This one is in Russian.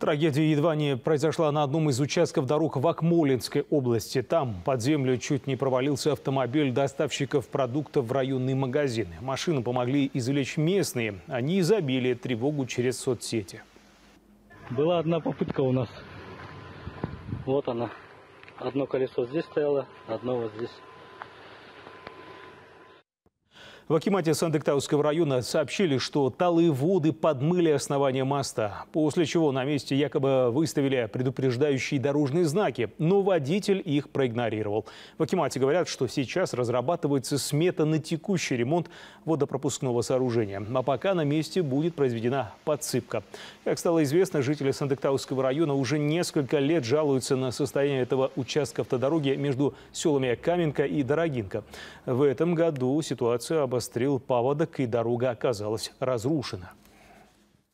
Трагедия едва не произошла на одном из участков дорог в Акмолинской области. Там под землю чуть не провалился автомобиль доставщиков продуктов в районные магазины. Машину помогли извлечь местные. Они забили тревогу через соцсети. Была одна попытка у нас. Вот она. Одно колесо здесь стояло, одно вот здесь. В акимате Сандыктауского района сообщили, что талые воды подмыли основание моста, после чего на месте якобы выставили предупреждающие дорожные знаки, но водитель их проигнорировал. В акимате говорят, что сейчас разрабатывается смета на текущий ремонт водопропускного сооружения, а пока на месте будет произведена подсыпка. Как стало известно, жители Сандыктауского района уже несколько лет жалуются на состояние этого участка автодороги между селами Каменка и Дорогинка. В этом году ситуацию обострил паводок, и дорога оказалась разрушена.